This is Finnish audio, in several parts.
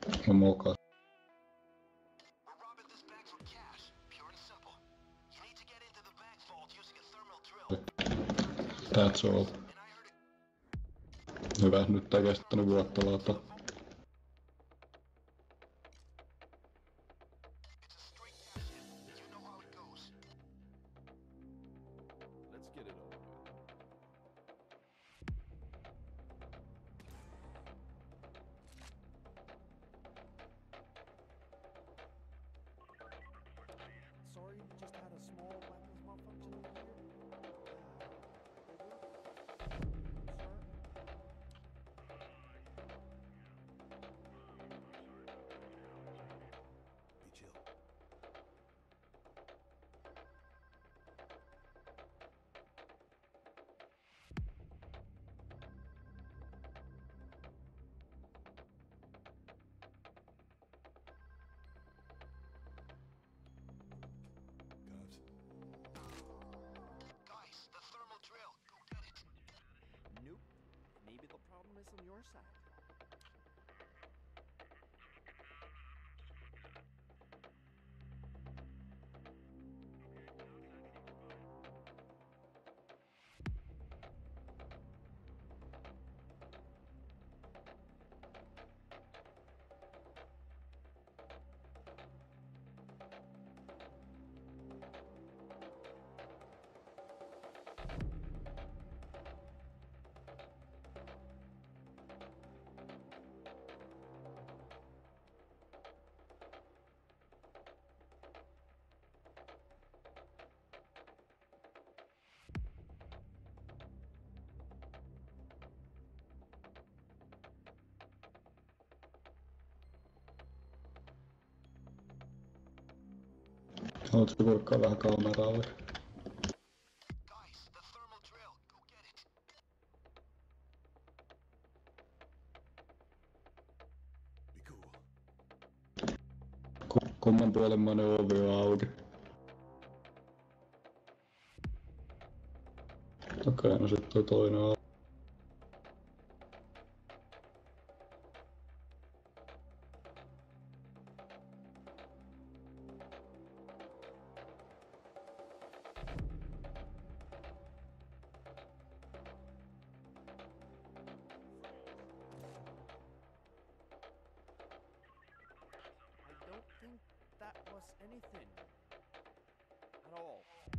Ja mokas. We're robbing this bank for cash. Pure and simple. You need to get into the bank vault using a thermal drill. That's all. And I heard it. Hyvä, nyt ei kestänyt vuotta laata. It's a straight cash hit. You know how it goes. Let's get it over with. Sorry, we just had a small weapons malfunction over here. Sir? Be chill. Cops. Guys, the thermal drill. Go get it. Nope. Maybe the problem is on your side. Haluatko kurkkaa vähän kameraalle? Guys, the thermal drill. Go get it. Be cool. Kumman puolimmainen ovi on auki? Okei, no sit toi toinen on. I don't think that was anything. At all.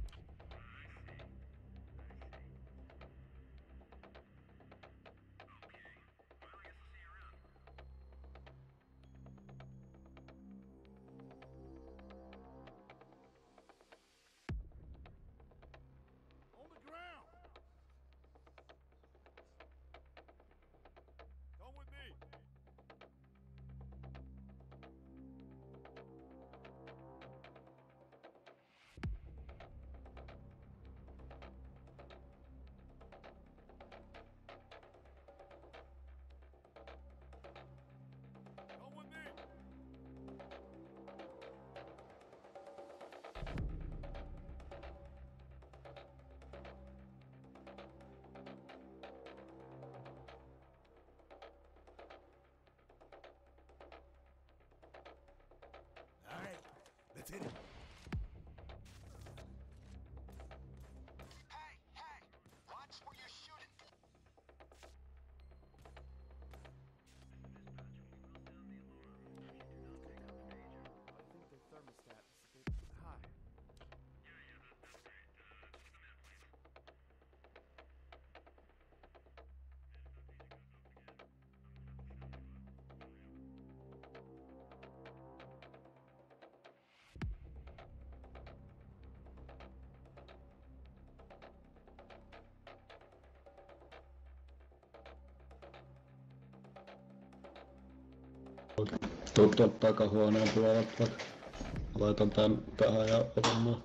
On the ground! Come with me! Come with me! All right, let's hit it. Hey, hey! Watch where you're shooting. I think the thermostat is a bit high. Tuu tuolta takahuoneen puolelta. Laitan tän tähän ja otan.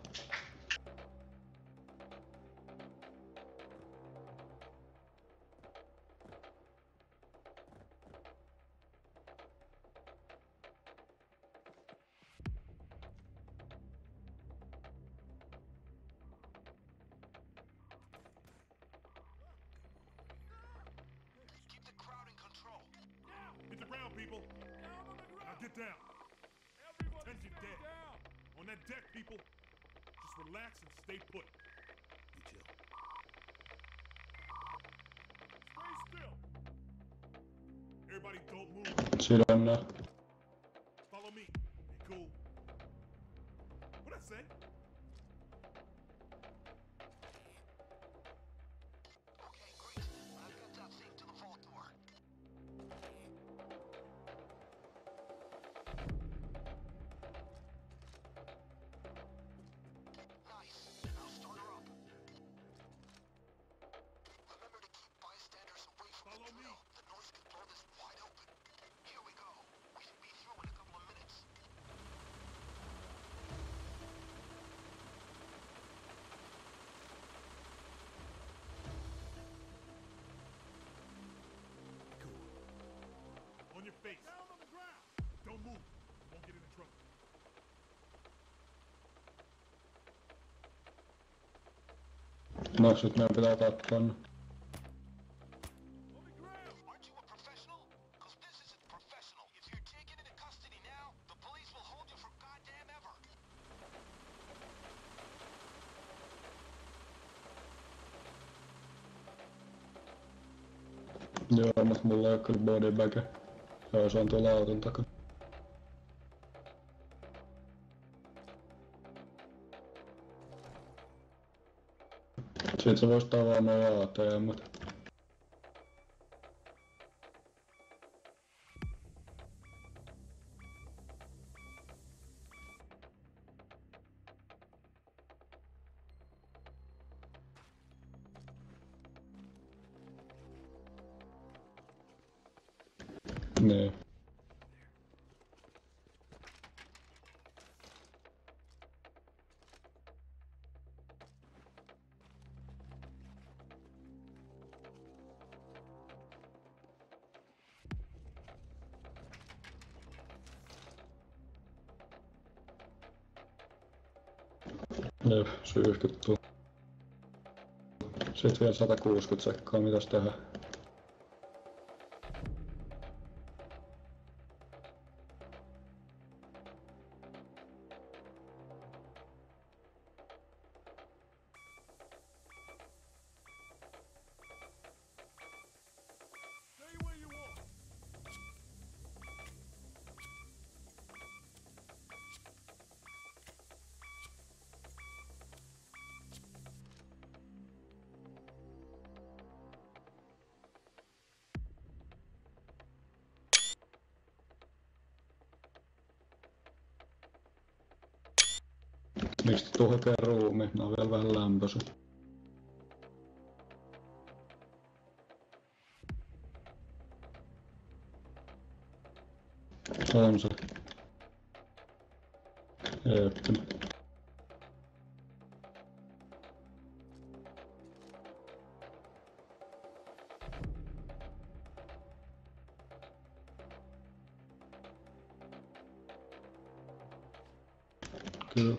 Keep the crowd in control. Hit the ground, people! Down on the ground! Get down. Everybody Attention stay dead. down. On that deck, people. Just relax and stay put. You chill. Stay still. Everybody don't move. Sidonnaa. Follow me. Be cool. What'd I say? Okay, great. I've got that thing to the vault door. Nice. Now start her up. Remember to keep bystanders away from Follow the me. drill. The noise could blow this wide open. Here we go. We should be through in a couple of minutes. Cool. On your face. Down on the ground. Don't move. Won't get into trouble. No, sit meidän pitää tapaa ne. On the ground. Aren't you a professional? Because this isn't professional. If you're taken into custody now, the police will hold you for goddamn ever. Joo, mut mulla ei oo kyllä bodybagia. Joo, se on tuolla auton takana. Sit sä vois tavaa noi ATM:t. Niin. Jep, syyhkyt tuu. Sit vielä 160 sekkaa, mitäs tehdään? Stay where you are. Miksi tuu hakee ruumi? Nää on vielä vähän lämpöiset. On se. Eeppinen. Kyllä.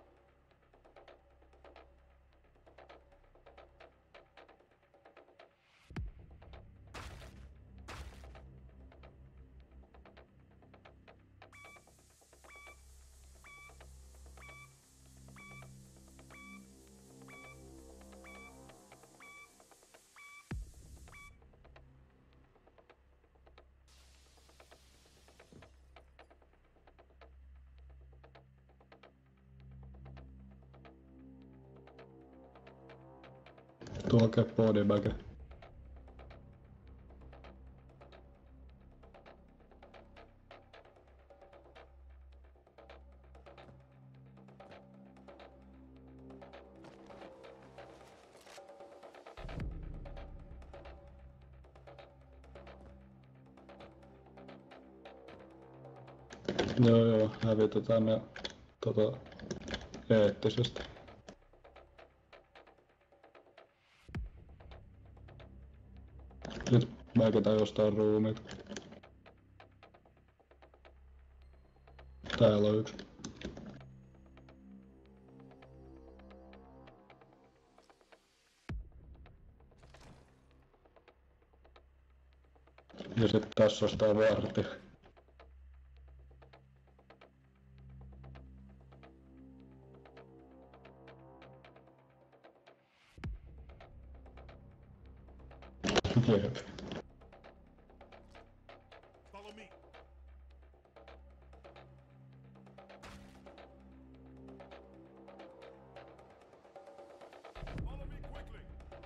Tuu hakee bodybagia. Joo, hävitetään ne eettisesti. Nyt mäkitään jostain ruumiit. Täällä on yksi. Ja sit tässä on sitä vartija. Jep. Follow me. Follow me quickly.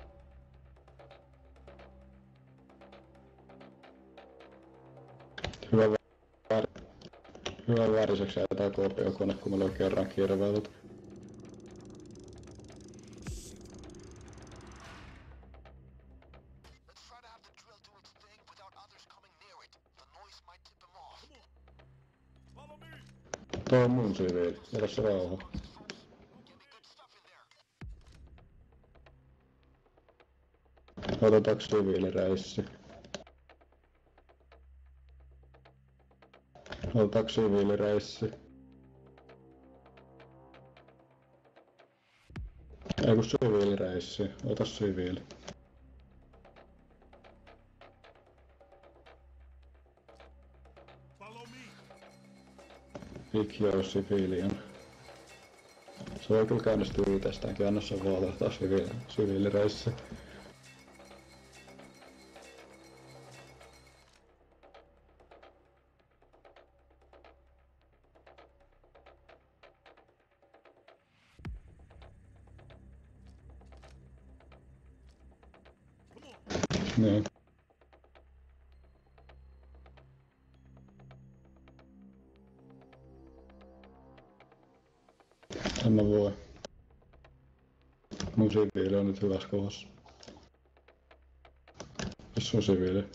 Hyvä Hyvä väriseksi jätetään koopiokone, kun meillä on kerran kirveilut. Let's try to have the drill do its thing without others coming near it. The noise might tip him off. Follow me. Tuo on mun siviili, jätä se rauha. Get me good stuff in there. Otetaanko siviilireissi? Otetaanko siviilireissi? Ei kun siviilireissi, ota siviili. Follow me. Ikki olisi siviilian. Se voi kyllä käynnistyä itsestäänkin, anna sen vaan ottaa siviilireissi. Come on. Niin. En mä voi. Mun siviili on nyt hyvässä kohdassa. Missä on siviili?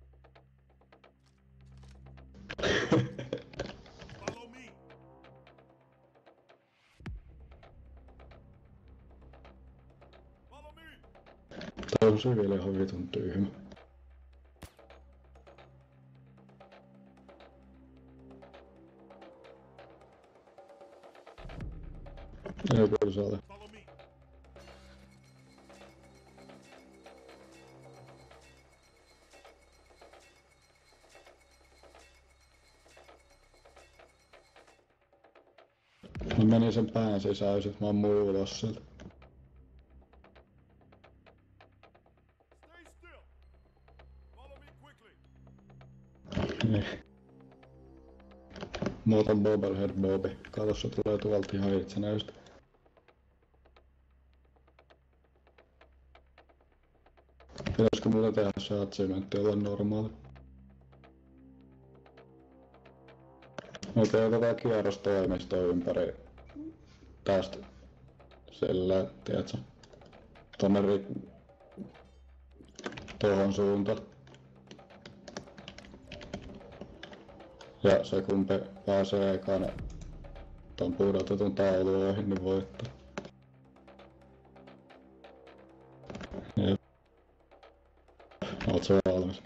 Follow me. Follow me. Tää on siviili ihan vitun tyhmä. Ei kyllä saada. Follow me. Mä menin sen pään sisään, sit mä ammuin ulos siltä. Stay still. Follow me quickly. Niin. Mä otan Bobblehead Bobby. Kato, se tulee tuolta ihan itsenäistä. Pitäisikö mulla tehdä se achievementti olla normaali? Okei, otetaan kierrostoimisto ympäri tästä sillä, tiedätkö, tonne tohon suuntaan. Ja se kumpi pääsee ekana ton pudotetun taulun ohi, niin voittaa. Jep. Oot sä valmis?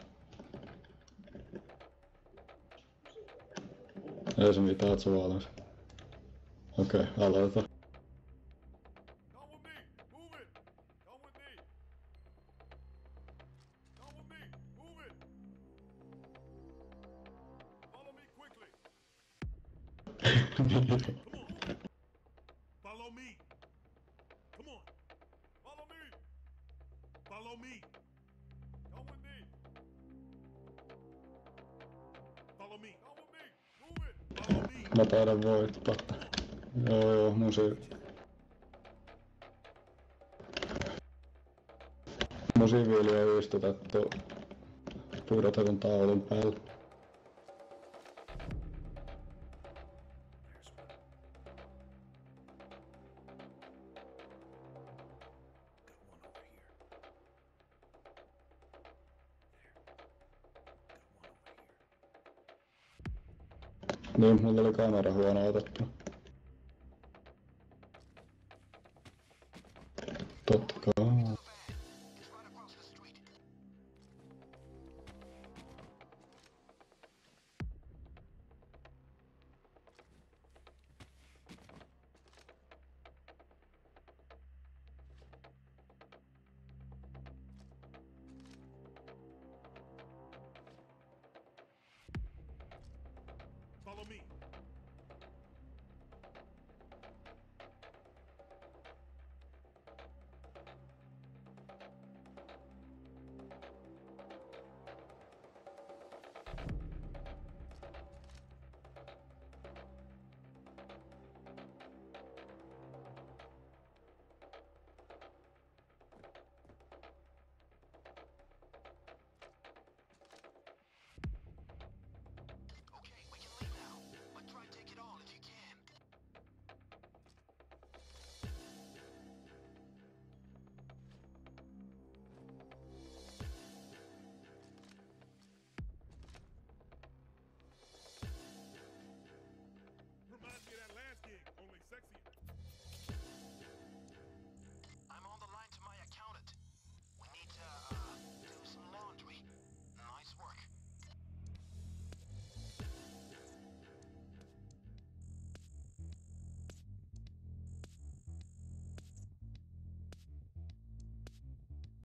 Ei se mitään, oot sä valmis? Okei, aloitetaan. Come with me. Move it. Come with me. Come with me. Move it. Follow me quickly. Come on. Follow me. Come on. Follow me. Follow me. Come with me. Follow me. Come with me. Move it. Follow me. Mä taidan voittaa. Joo, mun mun siviili on istutettu pudotetun taulun päällä. Niin, mulla oli kamera huono otettu.